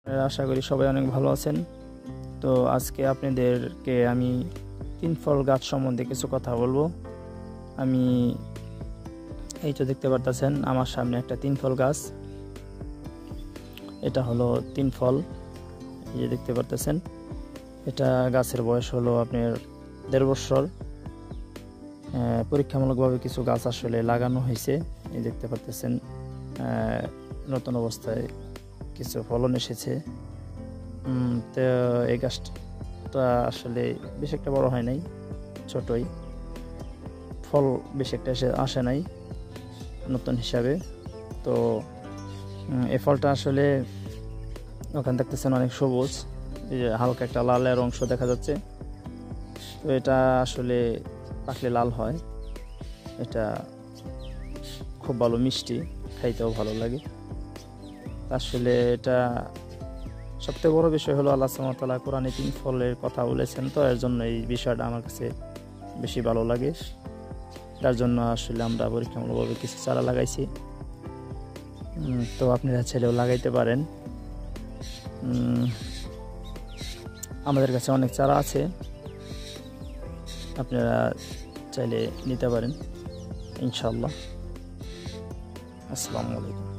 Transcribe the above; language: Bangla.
আশা করি সবাই অনেক ভালো আছেন। তো আজকে আপনাদেরকে আমি তিন ফল গাছ সম্বন্ধে কিছু কথা বলবো। আমি এই তো দেখতে পারতেছেন আমার সামনে একটা তিন ফল গাছ। এটা হলো তিন ফল, এই যে দেখতে পারতেছেন। এটা গাছের বয়স হলো আপনার 1.5 বছর। পরীক্ষামূলকভাবে কিছু গাছ আসলে লাগানো হয়েছে, এই দেখতে পারতেছেন। নতুন অবস্থায় কিছু ফলন এসেছে। তো এই গাছটা আসলে বেশ একটা বড় হয় নাই, ছোটই, ফল বেশ একটা আসে নাই নতুন হিসাবে। তো এই ফলটা আসলে ওখানে দেখতেছেন অনেক সবুজ, এই যে হালকা একটা লালের অংশ দেখা যাচ্ছে। তো এটা আসলে পাকলে লাল হয়। এটা খুব ভালো মিষ্টি, খাইতেও ভালো লাগে। আসলে এটা সবথেকে বড় বিষয় হলো আল্লাহ সুবহানাহু ওয়া তাআলা কোরআনে তিন ফলের কথা বলেছেন, তো এর জন্য এই বিষয়টা আমার কাছে বেশি ভালো লাগে। তার জন্য আসলে আমরা পরীক্ষামূলকভাবে কিছু চারা লাগাইছি। তো আপনারা ছেলেও লাগাইতে পারেন। আমাদের কাছে অনেক চারা আছে, আপনারা চাইলে নিতে পারেন ইনশাআল্লাহ। আসসালামু আলাইকুম।